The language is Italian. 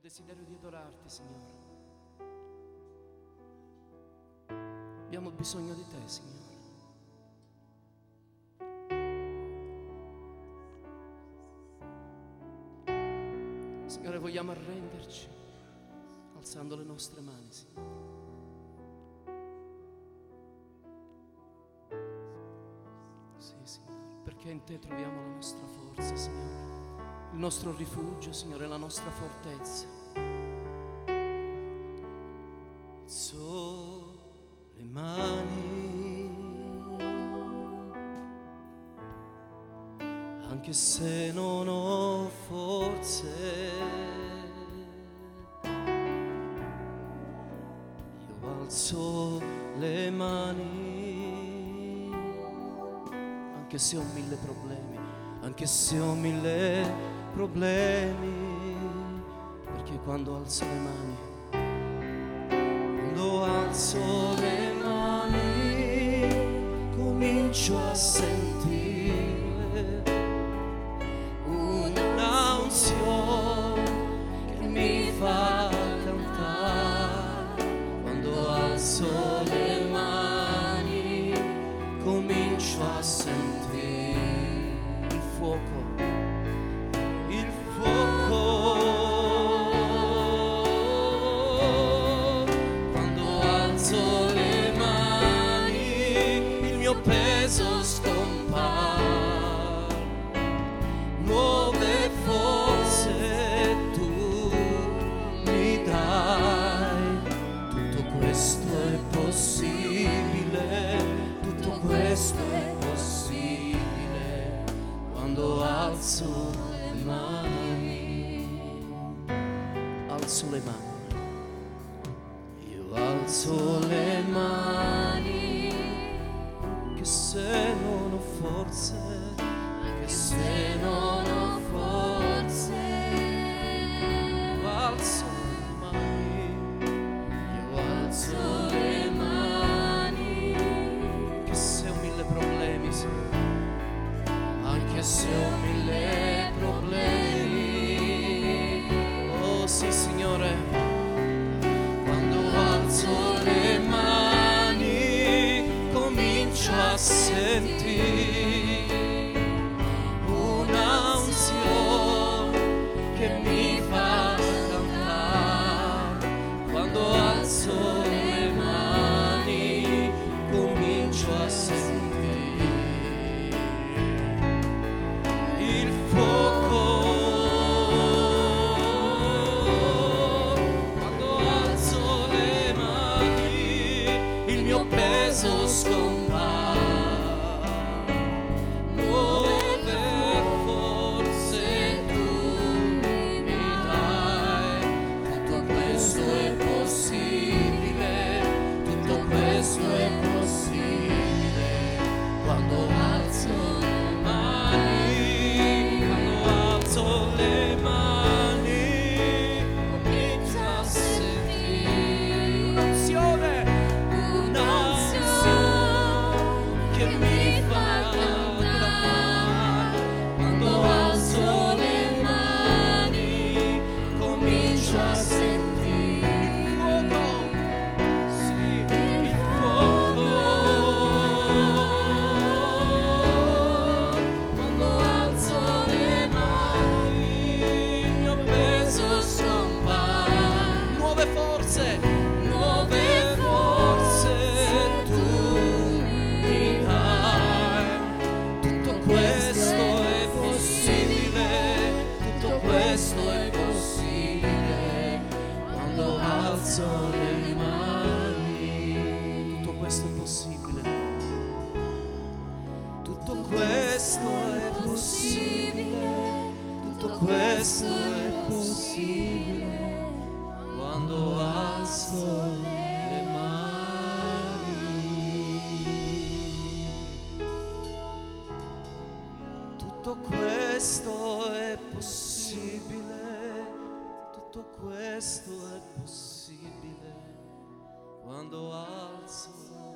desiderio di adorarti, Signore. Abbiamo bisogno di te, Signore. Signore, vogliamo arrenderci alzando le nostre mani, Signore. Sì, Signore, perché in te troviamo la nostra forza, Signore. Il nostro rifugio, Signore, la nostra fortezza. Alzo le mani, anche se non ho forze, io alzo le mani, Anche se ho mille problemi, anche se ho mille problemi, perché quando alzo le mani, quando alzo le mani comincio a sentire un'unzione che mi fa cantare. Quando alzo le mani comincio a sentire il fuoco, il fuoco. Quando alzo le mani il mio peso scompare, nuove forze tu mi dai. Tutto questo è possibile, tutto questo è possibile quando alzo le mani. alzo le mani. Io alzo le mani, che se non ho forze, che se non ho forze, io alzo le mani, io alzo le mani, Che se ho mille problemi, Signore, anche se ho mille problemi. oh sì, Signore, Quando alzo le mani comincio a sentire una unzione che mi fa cantare. Quando alzo le mani comincio a sentire il fuoco. Quando alzo le mani il mio peso scompare, nuove forze tu mi dai. Tutto questo è possibile, tutto questo è possibile quando alzo le mani, quando alzo le mani comincio a sentire un'unzione che mi fa cantare. Quando alzo le mani comincio a sentire il fuoco, sì, il fuoco. Quando alzo le mani il mio peso scompare, nuove forze tu mi dai. Tutto questo è possibile, tutto questo è possibile quando alzo le mani. tutto questo è possibile. Tutto questo è possibile, tutto questo è possibile quando alzo le mani. Tutto questo è possibile, tutto questo è possibile quando alzo